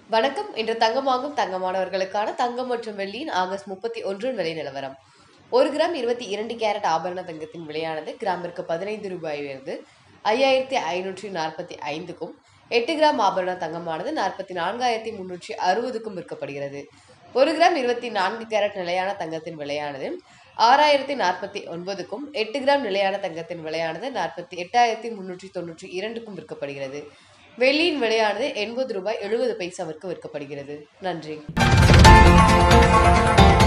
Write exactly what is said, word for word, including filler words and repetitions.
வணக்கம். இன்று தங்கம் வாங்கும் தங்கமானவர்களுக்கான தங்கம் மற்றும் வெள்ளியின் ஆகஸ்ட் முப்பத்தி ஒன்று விலை நிலவரம். ஒரு கிராம் இருபத்தி இரண்டு கேரட் ஆபரண தங்கத்தின் விலையானது கிராமிற்கு பதினைந்து ரூபாய் உயர்ந்து ஐயாயிரத்தி ஐநூற்றி நாற்பத்தி ஐந்துக்கும் எட்டு கிராம் ஆபரண தங்கமானது நாற்பத்தி நான்காயிரத்தி முன்னூற்றி அறுபதுக்கும் விற்கப்படுகிறது. ஒரு கிராம் இருபத்தி நான்கு கேரட் நிலையான தங்கத்தின் விலையானது ஆறாயிரத்தி நாற்பத்தி ஒன்பதுக்கும் எட்டு கிராம் நிலையான தங்கத்தின் விலையானது நாற்பத்தி எட்டாயிரத்தி முன்னூற்றி தொன்னூற்றி இரண்டுக்கும் விற்கப்படுகிறது. வெள்ளியின் விலையானது எண்பது ரூபாய் எழுபது பைசாவிற்கு விற்கப்படுகிறது. நன்றி.